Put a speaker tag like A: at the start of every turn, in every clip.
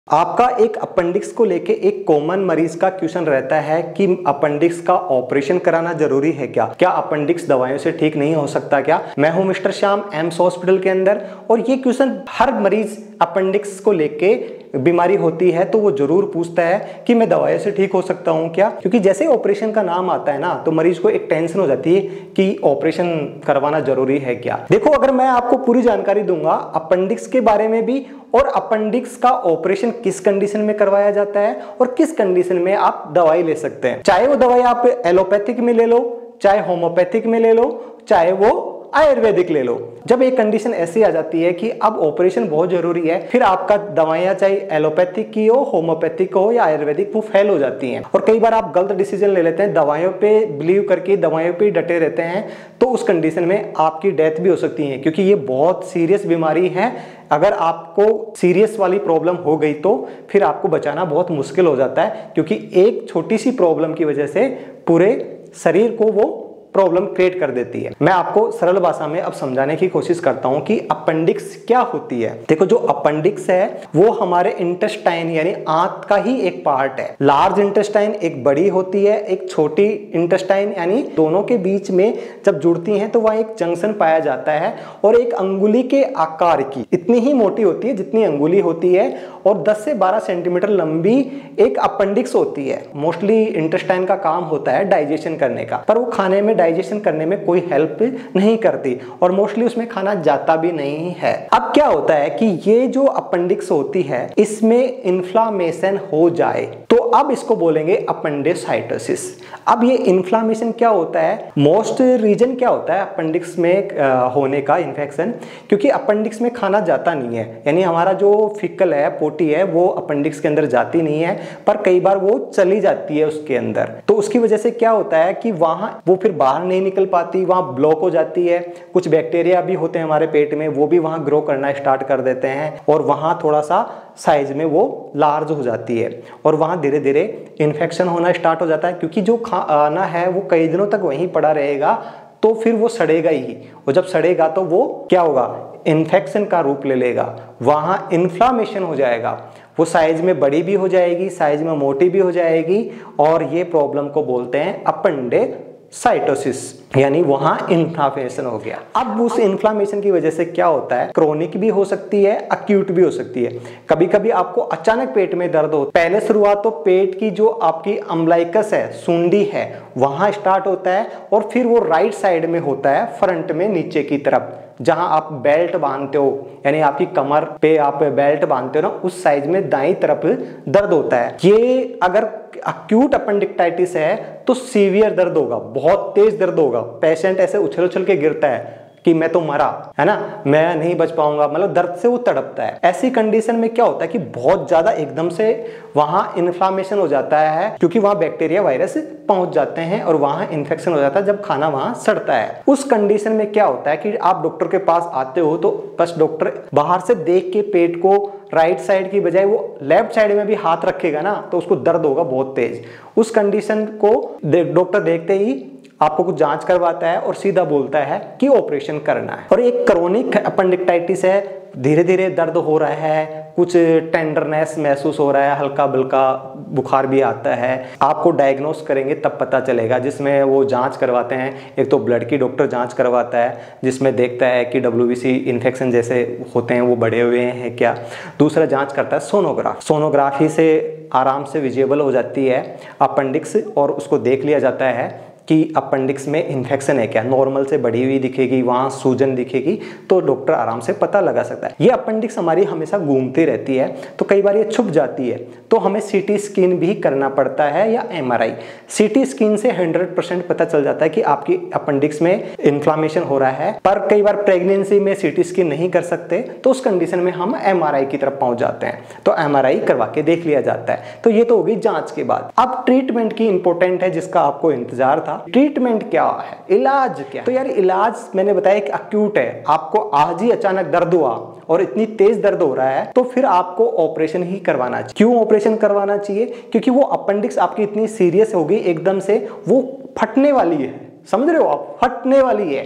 A: आपका एक अपेंडिक्स को लेके एक कॉमन मरीज का क्वेश्चन रहता है कि अपेंडिक्स का ऑपरेशन कराना जरूरी है क्या अपेंडिक्स दवाइयों से ठीक नहीं हो सकता क्या। मैं हूं मिस्टर श्याम एम्स हॉस्पिटल के अंदर और ये क्वेश्चन हर मरीज अपेंडिक्स को लेके बीमारी होती है तो वो जरूर पूछता है कि मैं दवाइयों से ठीक हो सकता हूं क्या। क्योंकि जैसे ऑपरेशन का नाम आता है ना तो मरीज को एक टेंशन हो जाती है कि ऑपरेशन करवाना जरूरी है क्या। देखो, अगर मैं आपको पूरी जानकारी दूंगा अपेंडिक्स के बारे में भी और अपेंडिक्स का ऑपरेशन किस कंडीशन में करवाया जाता है और किस कंडीशन में आप दवाई ले सकते हैं, चाहे वो दवाई आप एलोपैथिक में ले लो, चाहे होम्योपैथिक में ले लो, चाहे वो आयुर्वेदिक ले लो। जब एक कंडीशन ऐसी आ जाती है कि अब ऑपरेशन बहुत जरूरी है, फिर आपका दवाइयां चाहे एलोपैथिक की हो, होम्योपैथिक हो या आयुर्वेदिक, वो फेल हो जाती हैं और कई बार आप गलत डिसीजन ले लेते हैं, दवाइयों पे बिलीव करके दवाइयों पे डटे रहते हैं, तो उस कंडीशन में आपकी डेथ भी हो सकती है। क्योंकि ये बहुत सीरियस बीमारी है, अगर आपको सीरियस वाली प्रॉब्लम हो गई तो फिर आपको बचाना बहुत मुश्किल हो जाता है। क्योंकि एक छोटी सी प्रॉब्लम की वजह से पूरे शरीर को वो प्रॉब्लम क्रिएट कर देती है। मैं आपको सरल भाषा में अब समझाने की कोशिश करता हूं कि अपेंडिक्स क्या होती है। देखो, जो अपेंडिक्स है वो हमारे इंटेस्टाइन यानी आंत का ही एक पार्ट है। लार्ज इंटेस्टाइन एक बड़ी होती है, एक छोटी इंटेस्टाइन यानी दोनों के बीच में जब जुड़ती हैं तो वहां एक जंक्शन पाया जाता है और एक अंगुली के आकार की इतनी ही मोटी होती है जितनी अंगुली होती है और 10 से 12 सेंटीमीटर लंबी एक अपेंडिक्स होती है। मोस्टली इंटेस्टाइन का काम होता है डाइजेशन करने का, पर वो खाने में डाइजेशन करने में कोई हेल्प नहीं करती और मोस्टली उसमें खाना जाता भी नहीं है। अब क्या होता है कि ये जो अपेंडिक्स होती है इसमें इन्फ्लामेशन हो जाए तो अब इसको बोलेंगे अपेंडिसाइटोसिस। अब ये इन्फ्लामेशन क्या होता है, मोस्ट रीजन क्या होता है अपेंडिक्स में होने का इन्फेक्शन, क्योंकि अपेंडिक्स में खाना जाता नहीं है, यानी हमारा जो फिकल है, पोटी है, वो अपेंडिक्स के अंदर जाती नहीं है, पर कई बार वो चली जाती है उसके अंदर। तो उसकी वजह से क्या होता है कि वहां वो फिर बाहर नहीं निकल पाती, वहां ब्लॉक हो जाती है। कुछ बैक्टीरिया भी होते हैं हमारे पेट में, वो भी वहां ग्रो करना स्टार्ट कर देते हैं और वहां थोड़ा सा साइज में वो लार्ज हो जाती है और वहां धीरे धीरे इन्फेक्शन होना स्टार्ट हो जाता है। क्योंकि जो खाना है वो कई दिनों तक वहीं पड़ा रहेगा तो फिर वो सड़ेगा ही, और जब सड़ेगा तो वो क्या होगा, इन्फेक्शन का रूप ले लेगा, वहां इन्फ्लामेशन हो जाएगा, वो साइज में बड़ी भी हो जाएगी, साइज में मोटी भी हो जाएगी और ये प्रॉब्लम को बोलते हैं अपेंडिसाइटोसिस, यानी वहां इन्फ्लामेशन हो गया। अब उस इन्फ्लामेशन की वजह से क्या होता है, क्रोनिक भी हो सकती है, एक्यूट भी हो सकती है। कभी कभी आपको अचानक पेट में दर्द हो, पहले शुरुआत तो पेट की जो आपकी अम्बलाइकस है, सुंडी है, वहां स्टार्ट होता है और फिर वो राइट साइड में होता है, फ्रंट में नीचे की तरफ, जहां आप बेल्ट बांधते हो, यानी आपकी कमर पे आप बेल्ट बांधते हो ना, उस साइज में दाईं तरफ दर्द होता है। ये अगर अक्यूट अपेंडिक्टाइटिस है तो सीवियर दर्द होगा, बहुत तेज दर्द होगा, पेशेंट ऐसे उछल उछल के गिरता है कि मैं तो मरा, है ना, मैं नहीं बच पाऊंगा, मतलब दर्द से वो तड़पता है। ऐसी कंडीशन में क्या होता है कि बहुत ज्यादा एकदम से वहां इन्फ्लामेशन हो जाता है, क्योंकि वहां बैक्टीरिया वायरस पहुंच जाते हैं और वहां इन्फेक्शन हो जाता है जब खाना वहां सड़ता है। उस कंडीशन में क्या होता है कि आप डॉक्टर के पास आते हो तो बस डॉक्टर बाहर से देख के पेट को राइट साइड की बजाय वो लेफ्ट साइड में भी हाथ रखेगा ना तो उसको दर्द होगा बहुत तेज। उस कंडीशन को डॉक्टर देखते ही आपको कुछ जांच करवाता है और सीधा बोलता है कि ऑपरेशन करना है। और एक क्रोनिक अपेंडिक्टाइटिस है, धीरे धीरे दर्द हो रहा है, कुछ टेंडरनेस महसूस हो रहा है, हल्का बल्का बुखार भी आता है, आपको डायग्नोस करेंगे तब पता चलेगा, जिसमें वो जांच करवाते हैं। एक तो ब्लड की डॉक्टर जांच करवाता है जिसमें देखता है कि WBC इन्फेक्शन जैसे होते हैं वो बढ़े हुए हैं क्या। दूसरा जांच करता है सोनोग्राफी से आराम से विजिबल हो जाती है अपेंडिक्स और उसको देख लिया जाता है कि अपेंडिक्स में इन्फेक्शन है क्या, नॉर्मल से बढ़ी हुई दिखेगी, वहां सूजन दिखेगी तो डॉक्टर आराम से पता लगा सकता है। ये अपेंडिक्स हमारी हमेशा घूमती रहती है तो कई बार ये छुप जाती है तो हमें CT स्कैन भी करना पड़ता है या MRI। CT स्कैन से 100% पता चल जाता है कि आपकी अपेंडिक्स में इन्फ्लामेशन हो रहा है, पर कई बार प्रेगनेंसी में CT स्कैन नहीं कर सकते तो उस कंडीशन में हम MRI की तरफ पहुंच जाते हैं, तो MRI करवा के देख लिया जाता है। तो ये तो होगी जांच के बाद। अब ट्रीटमेंट की इंपॉर्टेंट है जिसका आपको इंतजार था। ट्रीटमेंट क्या है, इलाज क्या? तो यार इलाज मैंने बताया कि एक्यूट है, आपको आज ही अचानक दर्द हुआ और इतनी तेज दर्द हो रहा है तो फिर आपको ऑपरेशन ही करवाना चाहिए। क्यों ऑपरेशन करवाना चाहिए? क्योंकि वो अपेंडिक्स आपकी इतनी सीरियस हो गई एकदम से, वो फटने वाली है, समझ रहे हो आप, फटने वाली है।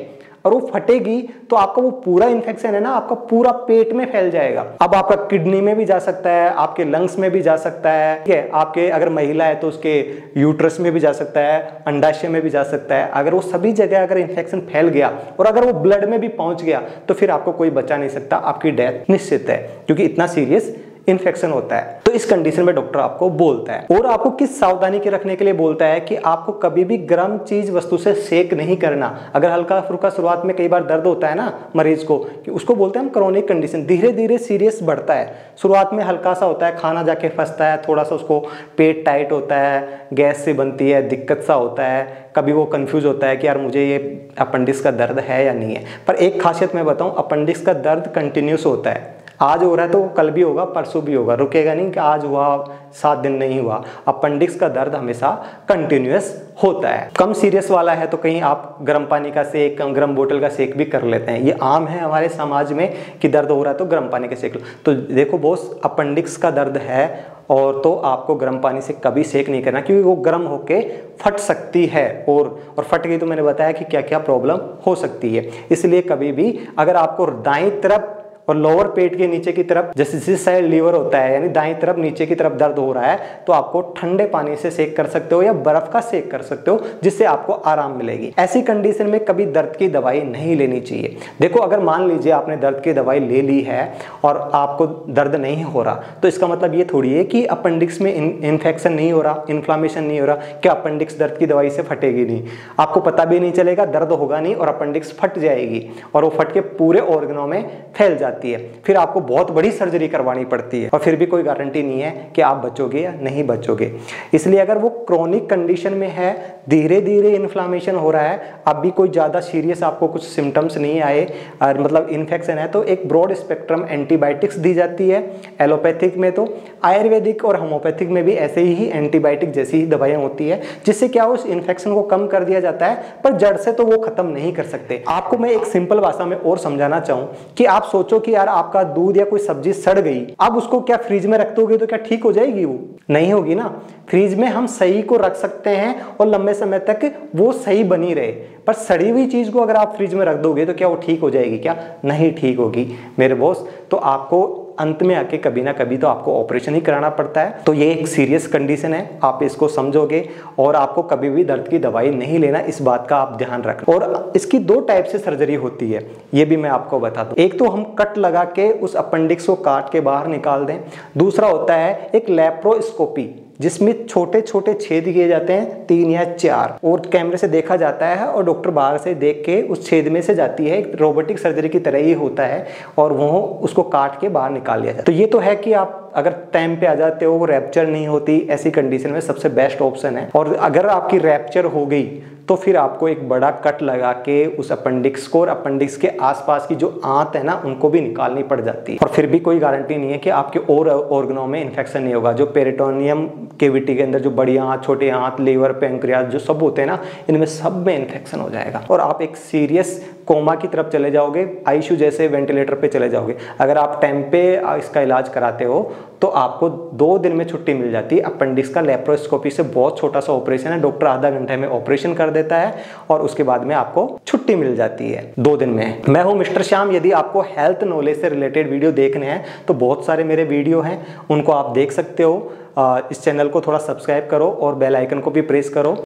A: और वो फटेगी तो आपका वो पूरा इन्फेक्शन है ना आपका पूरा पेट में फैल जाएगा। अब आपका किडनी में भी जा सकता है, आपके लंग्स में भी जा सकता है, ठीक है, आपके अगर महिला है तो उसके यूट्रस में भी जा सकता है, अंडाशय में भी जा सकता है। अगर वो सभी जगह अगर इन्फेक्शन फैल गया और अगर वो ब्लड में भी पहुंच गया तो फिर आपको कोई बचा नहीं सकता, आपकी डेथ निश्चित है, क्योंकि इतना सीरियस इन्फेक्शन होता है। तो इस कंडीशन में डॉक्टर आपको बोलता है और आपको किस सावधानी के रखने के लिए बोलता है कि आपको कभी भी गर्म चीज वस्तु से सेक नहीं करना। अगर हल्का फुल्का शुरुआत में कई बार दर्द होता है ना मरीज को, कि उसको बोलते हैं हम क्रोनिक कंडीशन, धीरे धीरे सीरियस बढ़ता है। शुरुआत में हल्का सा होता है, खाना जाके फंसता है, थोड़ा सा उसको पेट टाइट होता है, गैस से बनती है, दिक्कत सा होता है, कभी वो कंफ्यूज होता है कि यार मुझे ये अपेंडिक्स का दर्द है या नहीं है। पर एक खासियत मैं बताऊं, अपेंडिक्स का दर्द कंटिन्यूस होता है। आज हो रहा है तो कल भी होगा, परसों भी होगा, रुकेगा नहीं कि आज हुआ 7 दिन नहीं हुआ। अपेंडिक्स का दर्द हमेशा कंटिन्यूअस होता है। कम सीरियस वाला है तो कहीं आप गर्म पानी का सेक, गर्म बोतल का सेक भी कर लेते हैं। ये आम है हमारे समाज में कि दर्द हो रहा है तो गर्म पानी का सेक लो। तो देखो बॉस, अपेंडिक्स का दर्द है और तो आपको गर्म पानी से कभी सेक नहीं करना, क्योंकि वो गर्म होके फट सकती है और फट गई तो मैंने बताया कि क्या क्या प्रॉब्लम हो सकती है। इसलिए कभी भी अगर आपको दाईं तरफ और लोअर पेट के नीचे की तरफ, जैसे जिस साइड लीवर होता है यानी दाईं तरफ नीचे की तरफ दर्द हो रहा है, तो आपको ठंडे पानी से सेक कर सकते हो या बर्फ का सेक कर सकते हो, जिससे आपको आराम मिलेगी। ऐसी कंडीशन में कभी दर्द की दवाई नहीं लेनी चाहिए। देखो, अगर मान लीजिए आपने दर्द की दवाई ले ली है और आपको दर्द नहीं हो रहा, तो इसका मतलब ये थोड़ी है कि अपेंडिक्स में इन्फेक्शन नहीं हो रहा, इन्फ्लामेशन नहीं हो रहा, कि अपेंडिक्स दर्द की दवाई से फटेगी नहीं। आपको पता भी नहीं चलेगा, दर्द होगा नहीं और अपेंडिक्स फट जाएगी और वो फट के पूरे ऑर्गनों में फैल जाती है। फिर आपको बहुत बड़ी सर्जरी करवानी पड़ती है और फिर भी कोई गारंटी नहीं है कि आप बचोगे या नहीं बचोगे। इसलिए अगर वो क्रोनिक कंडीशन में है, धीरे धीरे इन्फ्लामेशन हो रहा है, अभी कोई ज्यादा सीरियस आपको कुछ सिम्टम्स नहीं आए और मतलब इन्फेक्शन है, तो एक ब्रॉड स्पेक्ट्रम एंटीबायोटिक्स दी जाती है। एलोपैथिक में तो, आयुर्वेदिक और होम्योपैथिक में भी ऐसे ही एंटीबायोटिक जैसी ही दवाइयां होती है, जिससे क्या उस इन्फेक्शन को कम कर दिया जाता है, पर जड़ से तो वो खत्म नहीं कर सकते। आपको मैं एक सिंपल भाषा में और समझाना चाहूं कि आप सोचो कि यार आपका दूध या कोई सब्जी सड़ गई, अब उसको क्या फ्रिज में रख दोगे तो क्या ठीक हो जाएगी? वो नहीं होगी ना। फ्रिज में हम सही को रख सकते हैं और लंबे समय तक वो सही बनी रहे, पर सड़ी हुई चीज को अगर आप फ्रिज में रख दोगे तो क्या वो ठीक हो जाएगी? क्या नहीं ठीक होगी मेरे बॉस। तो आपको अंत में आके कभी ना कभी तो आपको ऑपरेशन ही कराना पड़ता है। तो ये एक सीरियस कंडीशन है, आप इसको समझोगे और आपको कभी भी दर्द की दवाई नहीं लेना, इस बात का आप ध्यान रखना। और इसकी 2 टाइप से सर्जरी होती है, ये भी मैं आपको बता दूं। एक तो हम कट लगा के उस अपेंडिक्स को काट के बाहर निकाल दें, दूसरा होता है एक लैप्रोस्कोपी, जिसमें छोटे छोटे छेद किए जाते हैं 3 या 4 और कैमरे से देखा जाता है और डॉक्टर बाहर से देख के उस छेद में से जाती है। एक रोबोटिक सर्जरी की तरह ही होता है और वो उसको काट के बाहर निकाल लिया जाता है। तो ये तो है कि आप अगर टाइम पे आ जाते हो, रैप्चर नहीं होती, ऐसी कंडीशन में सबसे बेस्ट ऑप्शन है। और अगर आपकी रैप्चर हो गई तो फिर आपको एक बड़ा कट लगा के उस अपेंडिक्स को और अपेंडिक्स के आसपास की जो आंत है ना, उनको भी निकालनी पड़ जाती है। और फिर भी कोई गारंटी नहीं है कि आपके और ऑर्गनों में इन्फेक्शन नहीं होगा। जो पेरिटोनियम कैविटी के अंदर जो बड़ी आंत, छोटे आंत, लीवर, पैंक्रियाज जो सब होते हैं ना, इनमें सब में इन्फेक्शन हो जाएगा और आप एक सीरियस कोमा की तरफ चले जाओगे, आईसीयू जैसे वेंटिलेटर पे चले जाओगे। अगर आप टाइम पे इसका इलाज कराते हो तो आपको 2 दिन में छुट्टी मिल जाती है। अपेंडिक्स का लैप्रोस्कोपी से बहुत छोटा सा ऑपरेशन है, डॉक्टर आधा घंटे में ऑपरेशन कर देता है और उसके बाद में आपको छुट्टी मिल जाती है 2 दिन में। मैं हूं मिस्टर श्याम। यदि आपको हेल्थ नॉलेज से रिलेटेड वीडियो देखने हैं तो बहुत सारे मेरे वीडियो हैं, उनको आप देख सकते हो। इस चैनल को थोड़ा सब्सक्राइब करो और बेल आइकन को भी प्रेस करो।